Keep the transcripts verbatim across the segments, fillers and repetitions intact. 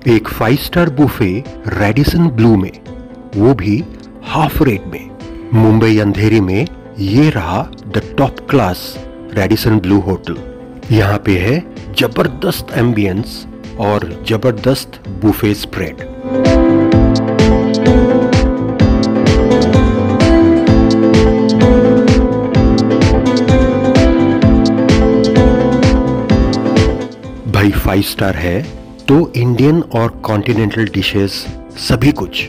एक five star buffet Radisson Blu में, वो भी हाफ रेट में। मुंबई अंधेरी में ये रहा the top class Radisson Blu hotel. यहाँ पे है जबरदस्त एम्बियंस और जबरदस्त बुफे स्प्रेड। भाई फाइव स्टार है तो इंडियन और कॉन्टिनेंटल डिशेस सभी कुछ।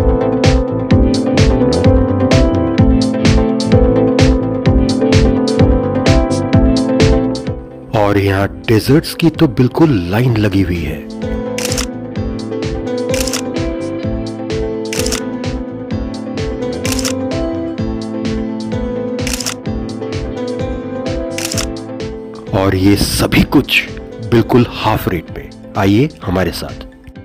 और यहाँ डेजर्ट्स की तो बिल्कुल लाइन लगी हुई है। और ये सभी कुछ बिल्कुल हाफ रेट पे। आइए हमारे साथ।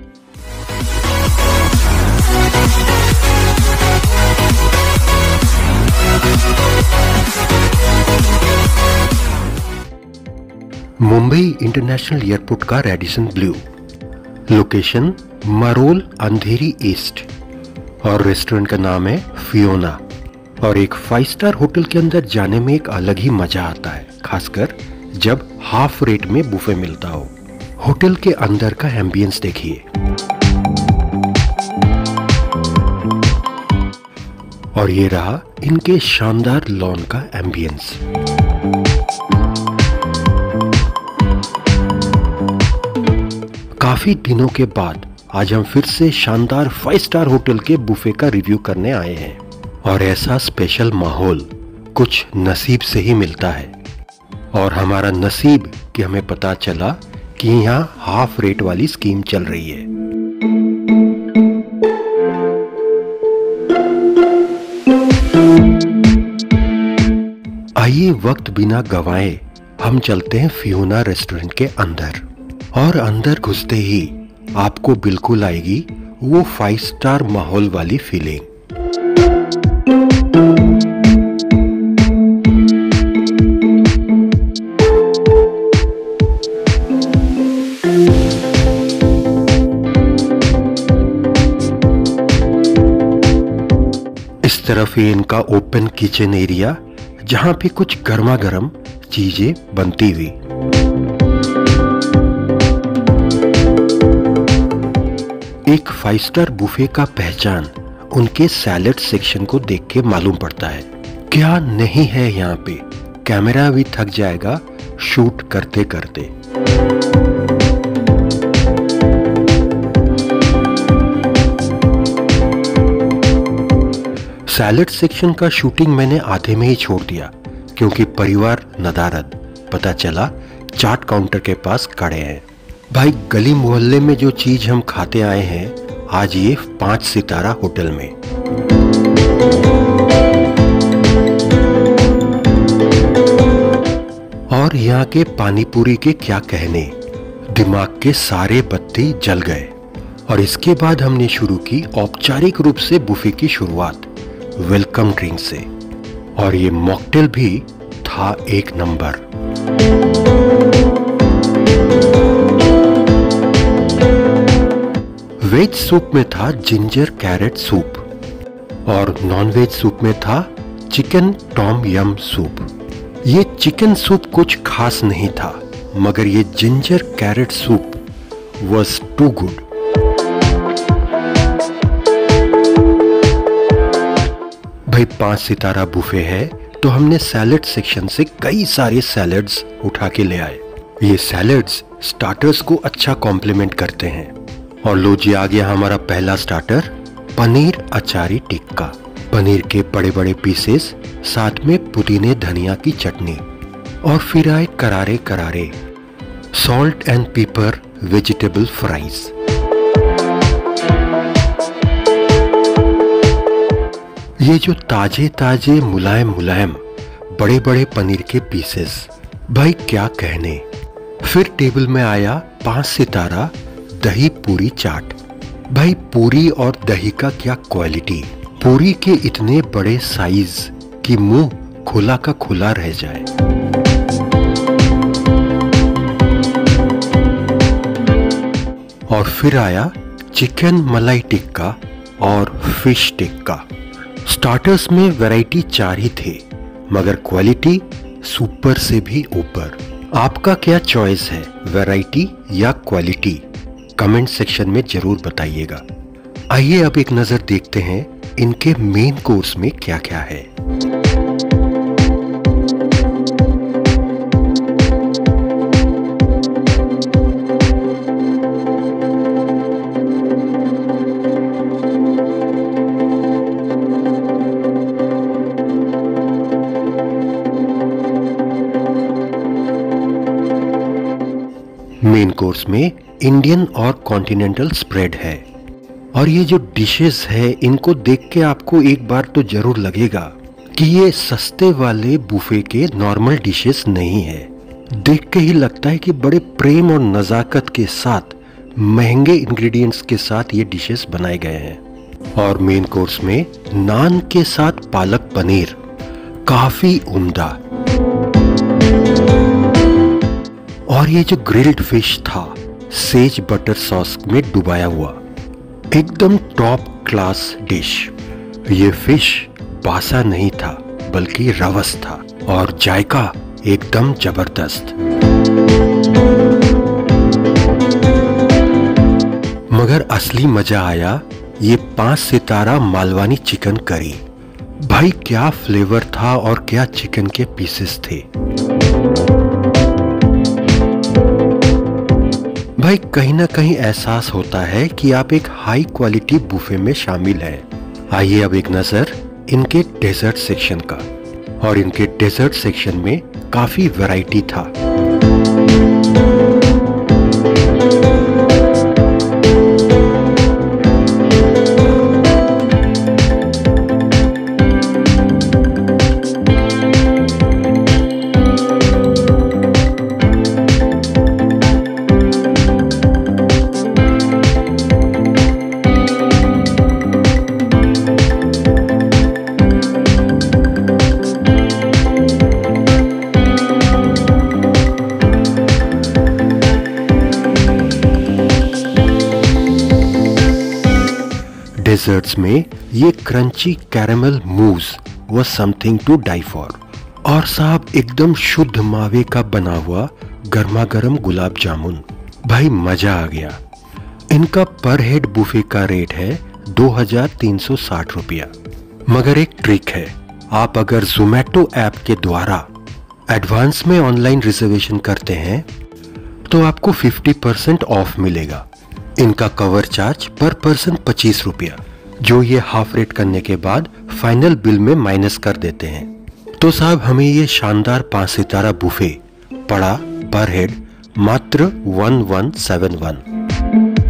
मुंबई इंटरनेशनल एयरपोर्ट का Radisson Blu, location Marol Andheri east, और रेस्टोरेंट का नाम है फियोना। और एक फाइव स्टार होटल के अंदर जाने में एक अलग ही मजा आता है, खासकर जब हाफ रेट में बुफे मिलता हो। होटल के अंदर का एम्बियंस देखिए। और ये रहा इनके शानदार लॉन का एम्बियंस। काफी दिनों के बाद आज हम फिर से शानदार फाइव स्टार होटल के बुफे का रिव्यू करने आए हैं। और ऐसा स्पेशल माहौल कुछ नसीब से ही मिलता है। और हमारा नसीब कि हमें पता चला कि यहाँ हाफ रेट वाली स्कीम चल रही है। आइए वक्त बिना गवाए हम चलते हैं फियोना रेस्टोरेंट के अंदर। और अंदर घुसते ही आपको बिल्कुल आएगी वो फाइव स्टार माहौल वाली फीलिंग। इस तरफ ही इनका ओपन किचन एरिया, जहां पे कुछ गर्मा गर्म चीजें बनती हुई। एक फाइव स्टार बुफे का पहचान उनके सैलेड सेक्शन को देख के मालूम पड़ता है। क्या नहीं है यहाँ पे, कैमरा भी थक जाएगा शूट करते करते। सैलेड सेक्शन का शूटिंग मैंने आधे में ही छोड़ दिया, क्योंकि परिवार नदारद पता चला चाट काउंटर के पास खड़े हैं। भाई गली मोहल्ले में जो चीज हम खाते आए हैं, आज ये पांच सितारा होटल में। और यहाँ के पानी पूरी के क्या कहने, दिमाग के सारे बत्ती जल गए। और इसके बाद हमने शुरू की औपचारिक रूप से बुफे की शुरुआत वेलकम ड्रिंक से। और ये मॉकटेल भी था एक नंबर। वेज सूप में था जिंजर कैरेट सूप, और नॉन वेज सूप में था चिकन टॉम यम सूप। ये चिकन सूप कुछ खास नहीं था, मगर ये ginger carrot soup was too good. भाई पांच सितारा बुफे है तो हमने सैलेड सेक्शन से कई सारे सैलेड्स उठा के ले आए। ये सैलेड्स स्टार्टर्स को अच्छा कॉम्प्लीमेंट करते हैं। और लो जी, आ गया हमारा पहला स्टार्टर, पनीर अचारी टिक्का। पनीर के बड़े बड़े पीसेस, साथ में पुदीने धनिया की चटनी। और फिर आए करारे करारे salt and pepper vegetable fries. ये जो ताजे ताजे मुलायम मुलायम बड़े बड़े पनीर के पीसेस, भाई क्या कहने। फिर टेबल में आया पांच सितारा दही पूरी चाट। भाई पूरी और दही का क्या क्वालिटी। पूरी के इतने बड़े साइज कि मुंह खुला का खुला रह जाए। और फिर आया चिकन मलाई टिक्का और फिश टिक्का। स्टार्टर्स में वैरायटी चार ही थे, मगर क्वालिटी सुपर से भी ऊपर। आपका क्या चॉइस है, वैरायटी या क्वालिटी? कमेंट सेक्शन में जरूर बताइएगा। आइए अब एक नजर देखते हैं इनके मेन कोर्स में क्या क्या है। मेन कोर्स में इंडियन और कॉन्टिनेंटल स्प्रेड है। और ये जो डिशेस है, इनको देख के आपको एक बार तो जरूर लगेगा कि ये सस्ते वाले बुफे के नॉर्मल डिशेस नहीं है। देख के ही लगता है कि बड़े प्रेम और नजाकत के साथ महंगे इंग्रेडिएंट्स के साथ ये डिशेस बनाए गए हैं। और मेन कोर्स में नान के साथ पालक पनीर काफी उम्दा। और ये जो ग्रिल्ड फिश था सेज बटर सॉस में डुबाया हुआ, एकदम टॉप क्लास डिश। ये फिश बासा नहीं था बल्कि रवस था और जायका एकदम जबरदस्त। मगर असली मजा आया ये पांच सितारा मालवानी चिकन करी। भाई क्या फ्लेवर था और क्या चिकन के पीसेस थे। भाई कहीं ना कहीं एहसास होता है कि आप एक हाई क्वालिटी बुफे में शामिल हैं। आइए अब एक नजर इनके डेजर्ट सेक्शन का। और इनके डेजर्ट सेक्शन में काफी वैरायटी था। डेजर्ट्स में ये crunchy caramel mousse was something to die for. और साहब एकदम शुद्ध मावे का बना हुआ गर्मा गर्म गुलाब जामुन। भाई मजा आ गया। इनका पर हेड बुफे का रेट है दो हजार तीन सौ साठ रुपया। मगर एक ट्रिक है, आप अगर जोमैटो ऐप के द्वारा एडवांस में ऑनलाइन रिजर्वेशन करते हैं तो आपको पचास परसेंट ऑफ मिलेगा। इनका कवर चार्ज पर पर्सन पच्चीस रुपया, जो ये हाफ रेट करने के बाद फाइनल बिल में माइनस कर देते हैं। तो साहब हमें ये शानदार पांच सितारा बुफे पड़ा पर हेड मात्र वन वन सेवन वन।